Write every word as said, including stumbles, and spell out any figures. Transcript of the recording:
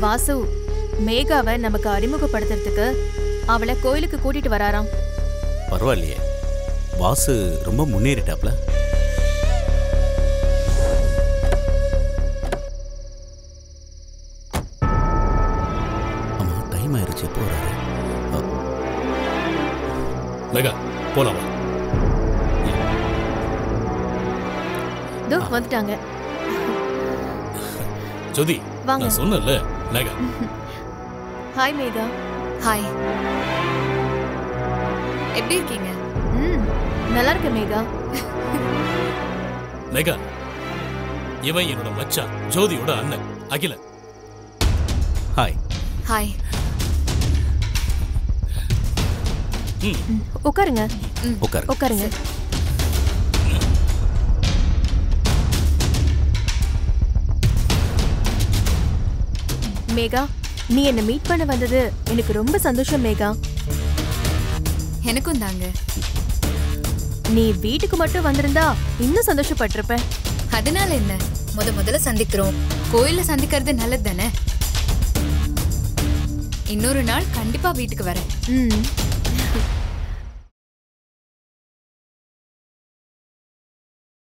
வாசு மேகாவை நமக்கு அறிமுகப்படுத்துறதுக்கு அவளை கோயிலுக்கு கூட்டிட்டு வராராம். பரவாயில்லையே, வாசு ரொம்ப முன்னேறிட்டாப்ல. ஆமா, டைம் ஆயிருச்சு. போறாரு. மேகா போலாம். தோ வந்துட்டாங்க. ஜோதி வாங்க. நான் சொன்னேன்ல மேகா. ஹாய் மேகா. ஹாய், எப்படி இருக்கீங்க? ம் நல்லா இருக்க மேகா. மேகா, இவன் என்னோட மச்சான், ஜோதியோட அண்ணன் அகிலன். ஹாய். ஹாய். உட்காருங்க. உட்காரு. உட்காருங்க. மேகா, நீ என்ன மீட் பண்ண வந்தது எனக்கு ரொம்ப சந்தோஷம் மேகா. எனக்கும் தாங்க. நீ வீட்டுக்கு மட்டும் வந்திருந்தா இன்னும் சந்தோஷப்பட்டிருப்ப. அதனால என்ன, முத முதல்ல சந்திக்கிறோம், கோயில்ல சந்திக்கிறது நல்லது தானே. இன்னொரு நாள் கண்டிப்பா வீட்டுக்கு வரேன். ம்